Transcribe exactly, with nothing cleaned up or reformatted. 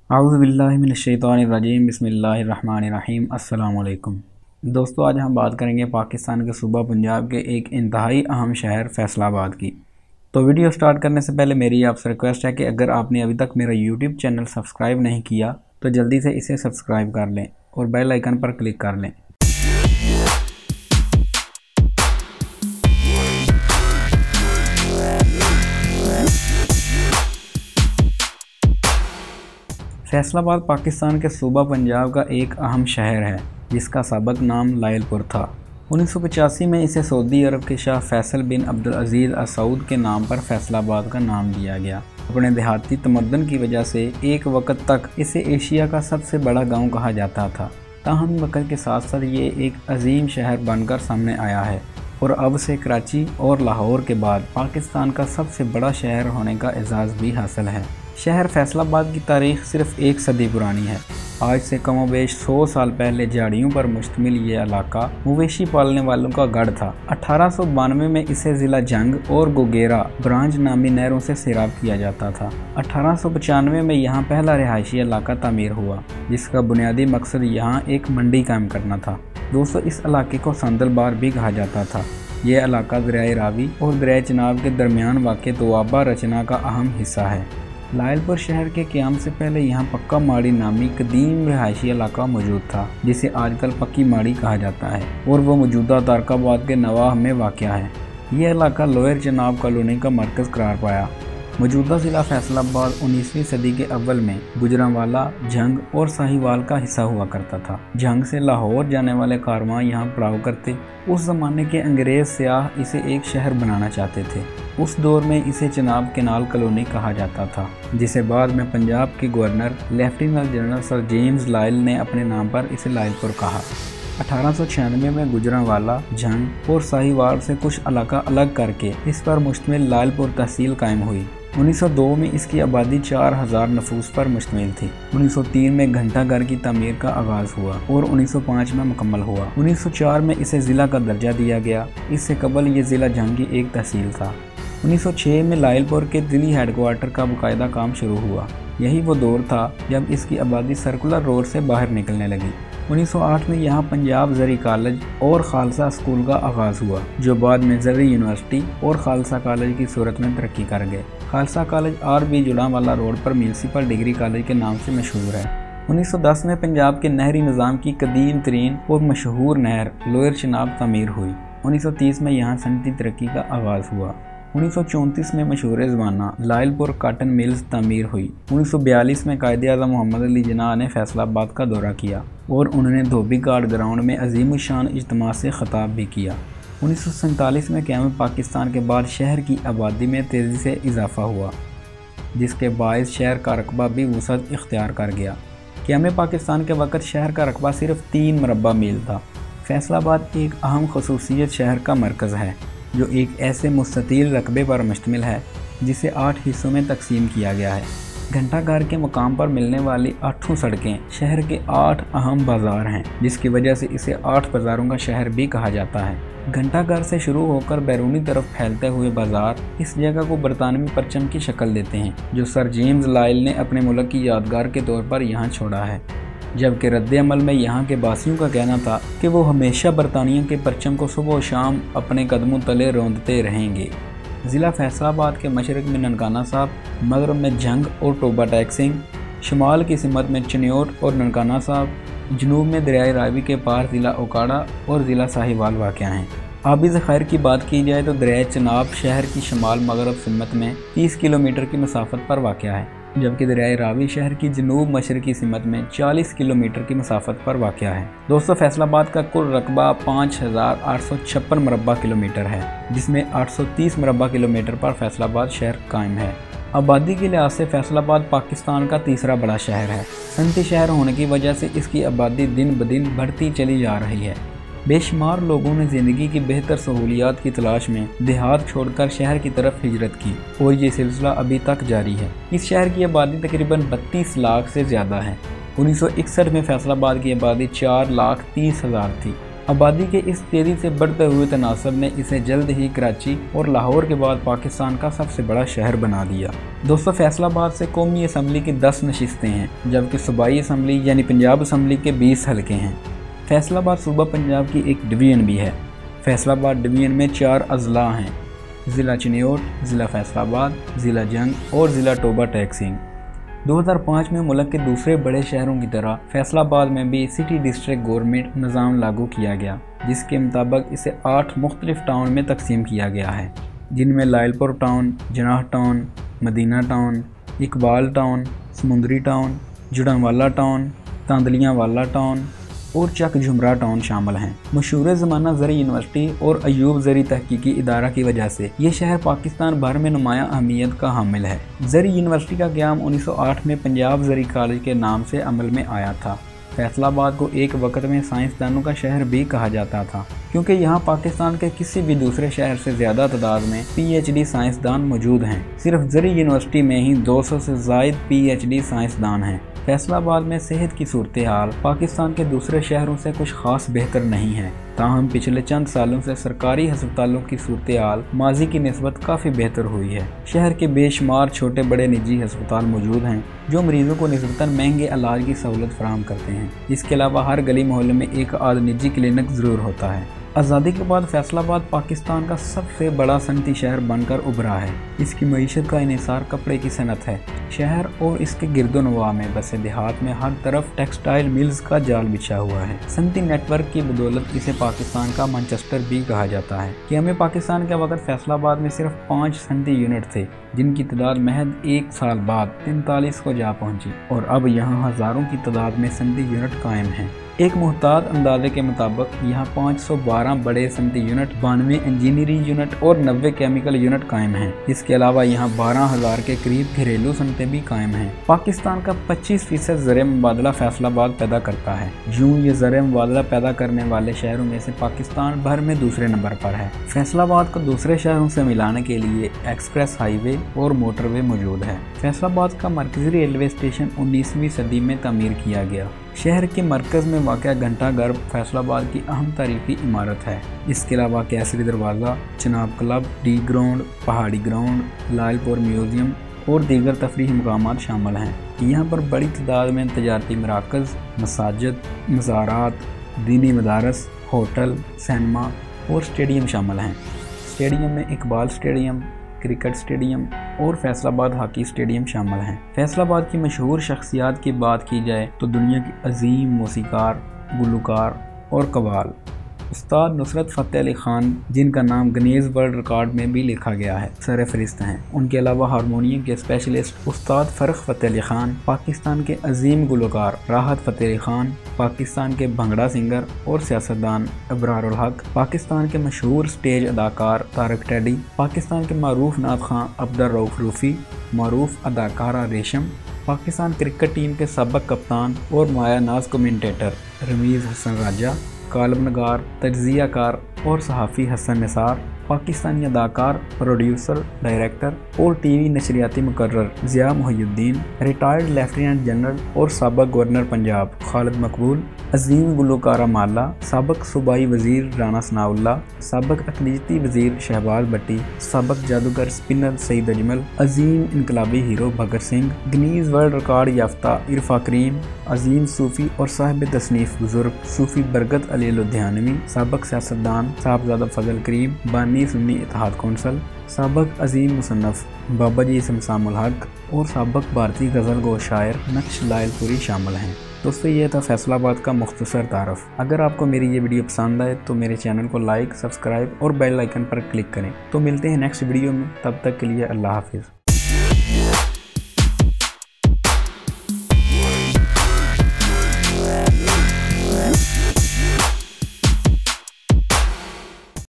औज़ुबिल्लाहिमिनश्शैतानिर्रजीम बिस्मिल्लाहिर्रहमानिर्रहीम अस्सलाम वालेकुम। दोस्तों, आज हम बात करेंगे पाकिस्तान के सूबा पंजाब के एक इंतहाई अहम शहर फैसलाबाद की। तो वीडियो स्टार्ट करने से पहले मेरी आपसे रिक्वेस्ट है कि अगर आपने अभी तक मेरा यूट्यूब चैनल सब्सक्राइब नहीं किया तो जल्दी से इसे सब्सक्राइब कर लें और बेल आइकन पर क्लिक कर लें। फैसलाबाद पाकिस्तान के सूबा पंजाब का एक अहम शहर है जिसका सबक नाम लायलपुर था। उन्नीस सौ पचासी में इसे सऊदी अरब के शाह फैसल बिन अब्दुल अजीज़ अल सऊद के नाम पर फैसलाबाद का नाम दिया गया। अपने देहाती तमद्दुन की वजह से एक वक्त तक इसे एशिया का सबसे बड़ा गांव कहा जाता था। ताहम वक्त के साथ साथ ये एक अजीम शहर बनकर सामने आया है और अब से कराची और लाहौर के बाद पाकिस्तान का सबसे बड़ा शहर होने का एजाज़ भी हासिल है। शहर फैसलाबाद की तारीख सिर्फ एक सदी पुरानी है। आज से कमोबेश सौ साल पहले झाड़ियों पर मुश्तमिल ये इलाका मवेशी पालने वालों का गढ़ था। अठारह सौ बानवे में इसे ज़िला जंग और गोगेरा ब्रांच नामी नहरों से सैराब किया जाता था। अठारह सौ पचानवे में यहाँ पहला रिहायशी इलाका तामीर हुआ जिसका बुनियादी मकसद यहाँ एक मंडी कायम करना था। दोस्तों, इस इलाके को संदलबार भी कहा जाता था। ये इलाका दरियाए रावी और दरियाए चिनाब के दरमियान वाक़ दोआबा रचना का अहम हिस्सा है। लायलपुर शहर के क़याम से पहले यहाँ पक्का माड़ी नामी कदीम रिहायशी इलाका मौजूद था जिसे आजकल पक्की माड़ी कहा जाता है और वो मौजूदा तारकाबाद के नवाह में वाक़या है। ये इलाका लोअर चिनाब कॉलोनी का मरकज़ करार पाया। मौजूदा ज़िला फैसलाबाद उन्नीसवीं सदी के अव्वल में गुजरांवाला, झंग और साहिवाल का हिस्सा हुआ करता था। झंग से लाहौर जाने वाले कारवां यहाँ पड़ाव करते। उस ज़माने के अंग्रेज़ सियाह इसे एक शहर बनाना चाहते थे। उस दौर में इसे चिनाब केनाल कॉलोनी कहा जाता था जिसे बाद में पंजाब के governor lieutenant general sir James Lyall ने अपने नाम पर इसे लायलपुर कहा। अठारह सौ छियानवे में गुजरांवाला, झंग और साहिवाल से कुछ इलाका अलग करके इस पर मुश्तमिल लायलपुर तहसील कायम हुई। उन्नीस सौ दो में इसकी आबादी चार हज़ार नफूस पर मुश्तमिल थी। उन्नीस सौ तीन में घंटा घर की तमीर का आगाज़ हुआ और उन्नीस सौ पाँच में मुकम्मल हुआ। उन्नीस सौ चार में इसे ज़िला का दर्जा दिया गया। इससे कबल ये ज़िला जंग की एक तहसील था। उन्नीस सौ छह में लायलपुर के दिल्ली हेडक्वार्टर का बाकायदा काम शुरू हुआ। यही वो दौर था जब इसकी आबादी सर्कुलर रोड से बाहर निकलने लगी। उन्नीस सौ आठ में यहाँ पंजाब ज़री कॉलेज और खालसा स्कूल का आगाज़ हुआ जो बाद में ज़री यूनिवर्सिटी और खालसा कॉलेज की सूरत में तरक्की कर गए। Khalsa college R B Jaranwala road पर म्यूनसिपल डिग्री कॉलेज के नाम से मशहूर है। उन्नीस सौ दस में पंजाब के नहरी निज़ाम की कदीम तरीन और मशहूर नहर लोअर चिनाब तामीर हुई। उन्नीस सौ तीस में यहाँ सनती तरक्की का आगाज़ हुआ। उन्नीस सौ चौंतीस में मशहूर ज़माना लायलपुर काटन मिल्स तामीर हुई। उन्नीस सौ बयालीस में कायदे आज़म मोहम्मद अली जिन्ना ने फैसलाबाद का दौरा किया और उन्होंने धोबी घाट ग्राउंड में अजीम शान इज्तिमा से ख़िताब भी किया। उन्नीस सौ सैंतालीस में क़याम पाकिस्तान के बाद शहर की आबादी में तेज़ी से इजाफ़ा हुआ जिसके बायस शहर का रकबा भी वसअत इख्तियार कर गया। क़याम पाकिस्तान के वक़्त शहर का रकबा सिर्फ तीन मरबा मील था। फैसलाबाद एक अहम खसूसियत शहर का मरकज़ है जो एक ऐसे मुस्ततील रकबे पर मुश्तमिल है जिसे आठ हिस्सों में तकसीम किया गया है। घंटा घर के मुकाम पर मिलने वाली आठों सड़कें शहर के आठ अहम बाज़ार हैं जिसकी वजह से इसे आठ बाज़ारों का शहर भी कहा जाता है। घंटा घर से शुरू होकर बैरूनी तरफ फैलते हुए बाज़ार इस जगह को बरतानवी परचम की शक्ल देते हैं जो सर जेम्स लायल ने अपने मुल्क की यादगार के तौर पर यहाँ छोड़ा है। जबकि रद्द अमल में यहाँ के बासियों का कहना था कि वो हमेशा बरतानियों के परचम को सुबह और शाम अपने कदमों तले रौंदते रहेंगे। ज़िला फैसलाबाद के मशरक़ में ननकाना साहब, मगरब में झंग और टोबा टैक्सिंग, शुमाल की सिमत में चनियोट और ननकाना साहब, जनूब में दरियाए रावी के पार ज़िला ओकाड़ा और ज़िला साहिवाल वाक़या हैं। आबी ज़ख़ायर की बात की जाए तो दरियाए चिनाब शहर की शुमाल मगरब सिमत में तीस किलोमीटर की मसाफत पर वाक़या है जबकि दरियाए रावी शहर की जनूब मशरक़ी सिमत में चालीस किलोमीटर की मसाफत पर वाक़या है। दोस्तों, फैसलाबाद का कुल रकबा पाँच हज़ार आठ सौ छप्पन मरबा किलोमीटर है जिसमें आठ सौ तीस मरबा किलोमीटर पर फैसलाबाद शहर कायम है। आबादी के लिहाज से फैसलाबाद पाकिस्तान का तीसरा बड़ा शहर है। सनती शहर होने की वजह से इसकी आबादी दिन ब दिन बढ़ती चली जा रही है। बेशुमार लोगों ने ज़िंदगी की बेहतर सहूलियात की तलाश में देहात छोड़कर शहर की तरफ हिजरत की और ये सिलसिला अभी तक जारी है। इस शहर की आबादी तकरीबन बत्तीस लाख से ज़्यादा है। उन्नीस सौ इकसठ में फैसलाबाद की आबादी चार लाख तीस हज़ार थी। आबादी के इस तेजी से बढ़ते हुए तनासब ने इसे जल्द ही कराची और लाहौर के बाद पाकिस्तान का सबसे बड़ा शहर बना दिया। दोस्तों, फैसलाबाद से कौमी असम्बली की दस नशिस्तें हैं, जबकि सूबाई असम्बली यानी पंजाब असम्बली के बीस हलके हैं। फैसलाबाद सूबा पंजाब की एक डिवीज़न भी है। फैसलाबाद डिवीज़न में चार अजला हैं: ज़िला चिन्योट, ज़िला फैसलाबाद, ज़िला जंग और ज़िला टोबा टैक्सिंग। दो हज़ार पाँच में मुल्क के दूसरे बड़े शहरों की तरह फैसलाबाद में भी सिटी डिस्ट्रिक्ट गवर्नमेंट निज़ाम लागू किया गया, जिसके मुताबिक इसे आठ मुख्तलिफ टाउन में तकसीम किया गया है, जिनमें Lyallpur town, Jinnah town, Madina town, Iqbal town, Samundri town, Jaranwala town, Tandlianwala town और चक झुमरा टाउन शामिल हैं। मशहूर ज़माना ज़री यूनिवर्सिटी और अयूब ज़री तहकीकी इदारा की वजह से ये शहर पाकिस्तान भर में नुमायाँ अहमियत का हामिल है। ज़री यूनिवर्सिटी का क़याम उन्नीस सौ आठ में पंजाब ज़री कॉलेज के नाम से अमल में आया था। फैसलाबाद को एक वक्त में साइंसदानों का शहर भी कहा जाता था, क्योंकि यहाँ पाकिस्तान के किसी भी दूसरे शहर से ज़्यादा तादाद में पीएचडी साइंसदान मौजूद हैं। सिर्फ ज़री यूनिवर्सिटी में ही दो सौ से ज़ायद पीएचडी साइंसदान हैं। फैसलाबाद में सेहत की सूरत हाल पाकिस्तान के दूसरे शहरों से कुछ खास बेहतर नहीं है, ताहम पिछले चंद सालों से सरकारी हस्पतालों की सूरत हाल माजी की निस्बत काफ़ी बेहतर हुई है। शहर के बेशुमार छोटे बड़े निजी हस्पताल मौजूद हैं, जो मरीजों को निस्बतन महंगे इलाज की सहूलत फराहम करते हैं। इसके अलावा हर गली मोहल्ले में एक आध निजी क्लिनिक ज़रूर होता है। आज़ादी के बाद फैसलाबाद पाकिस्तान का सबसे बड़ा सनती शहर बनकर उभरा है। इसकी मईशत का इन्हिसार कपड़े की सनत है। शहर और इसके गिरदोनवा में बसे देहात में हर तरफ टेक्सटाइल मिल्स का जाल बिछा हुआ है। सनती नेटवर्क की बदौलत इसे पाकिस्तान का मैनचेस्टर भी कहा जाता है। कि हमें पाकिस्तान के वक्त फैसलाबाद में सिर्फ पाँच सनती यूनिट थे, जिनकी तादाद महज एक साल बाद तैंतालीस को जा पहुंची, और अब यहाँ हज़ारों की तादाद में सनती यूनिट कायम हैं। एक मुहतात अंदाजे के मुताबिक यहाँ पाँच सौ बारह बड़े सनती यूनिट, बानवे इंजीनियरिंग यूनिट और नब्बे केमिकल यूनिट कायम हैं। इसके अलावा यहाँ बारह हज़ार के करीब घरेलू सनतें भी कायम हैं। पाकिस्तान का पच्चीस फीसद ज़र मुबादला फैसलाबाद पैदा करता है। यूँ ये ज़र मुबादला पैदा करने वाले शहरों में से पाकिस्तान भर में दूसरे नंबर पर है। फैसलाबाद को दूसरे शहरों से मिलाने के लिए एक्सप्रेस हाईवे और मोटरवे मौजूद है। फैसलाबाद का मरकजी रेलवे स्टेशन उन्नीसवीं सदी में तामीर किया गया। शहर के मरकज़ में वाक़या घंटा घर फैसलाबाद की अहम तारीखी इमारत है। इसके अलावा केसरी दरवाज़ा, चनाब क्लब, डी ग्राउंड, पहाड़ी ग्राउंड, लायलपुर म्यूज़ियम और दीगर तफरीही मकामात शामिल हैं। यहाँ पर बड़ी तादाद में तजारती मराकज़, मसाजिद, मज़ारात, दीनी मदारस, होटल, सिनेमा और स्टेडियम शामिल हैं। स्टेडियम में इकबाल स्टेडियम, क्रिकेट स्टेडियम और फैसलाबाद हॉकी स्टेडियम शामिल हैं। फैसलाबाद की मशहूर शख्सियात की बात की जाए तो दुनिया की अजीम मौसीकार, गुलकार और कव्वाल उस्ताद नुसरत फ़तेह अली ख़ान, जिनका नाम गिनीज़ वर्ल्ड रिकॉर्ड में भी लिखा गया है, सर फहरिस्त हैं। उनके अलावा हारमोनियम के स्पेशलिस्ट उस्ताद फ़र्ख फ़तेह अली ख़ान, पाकिस्तान के अजीम गुलकार राहत फ़तेह अली ख़ान, पाकिस्तान के भंगड़ा सिंगर और सियासतदान अबरारुल हक, पाकिस्तान के मशहूर स्टेज अदाकार तारक टेडी, पाकिस्तान के मारूफ नात खां अब्दुर रऊफ़ रूफ़ी, मारूफ अदाकारा रेशम, पाकिस्तान क्रिकेट टीम के सबक कप्तान और माया नाज कमेंटेटर रमीज़ हसन राजा, कालम नगार, तज्ज़ियाकार और सहाफ़ी हसन निसार, पाकिस्तानी अदाकार, प्रोड्यूसर, डायरेक्टर और टीवी नशरियाती मुकर्रर Zia Mohiuddin, retired lieutenant general और साबक गवर्नर पंजाब खालिद मकबूल, अजीम गुलकारा माला, साबक सूबाई वज़ीर राना सनाउल्लाह, साबक अक़लियती वज़ीर शहबाज भट्टी, साबक जादूगर स्पिनर सईद अजमल, अजीम इनकलाबी hero Bhagat Singh, Guinness world record याफ्ता इरफा करीम, अजीम सूफ़ी और साहिब तसनीफ़ बुज़ुर्ग सूफ़ी बरगत अली लुधियानवी, साबक सियासतदान साहबजादा फजल करीम, बानी सुन्नी इत्तेहाद कौंसल, साबक अजीम मुसन्नफ़ बाबा जी समसामुल हक और साबक भारतीय गज़ल गो शायर नक्श लायलपुरी शामिल हैं। दोस्तों, ये था फैसलाबाद का मुख्तसर तारफ़। अगर आपको मेरी ये वीडियो पसंद आए तो मेरे चैनल को लाइक, सब्सक्राइब और बेल आइकन पर क्लिक करें। तो मिलते हैं नेक्स्ट वीडियो में, तब तक के लिए अल्लाह हाफिज़।